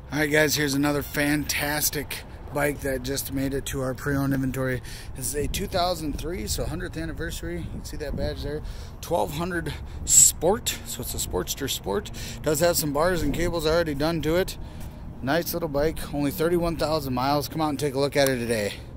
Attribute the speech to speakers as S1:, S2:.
S1: Alright guys, here's another fantastic bike that just made it to our pre-owned inventory. This is a 2003, so 100th anniversary. You can see that badge there. 1200 Sport, so it's a Sportster Sport. Does have some bars and cables already done to it. Nice little bike, only 31,000 miles. Come out and take a look at it today.